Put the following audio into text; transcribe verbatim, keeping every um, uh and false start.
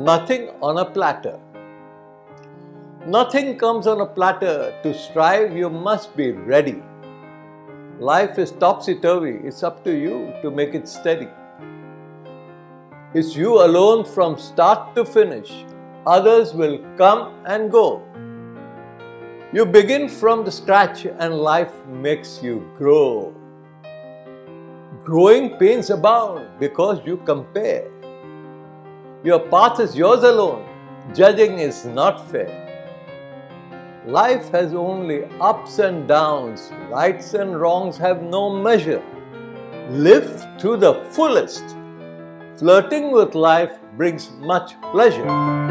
Nothing on a platter. Nothing comes on a platter. To strive, you must be ready. Life is topsy-turvy. It's up to you to make it steady. It's you alone from start to finish. Others will come and go. You begin from the scratch and life makes you grow. Growing pains abound because you compare. Your path is yours alone. Judging is not fair. Life has only ups and downs. Rights and wrongs have no measure. Live to the fullest. Flirting with life brings much pleasure.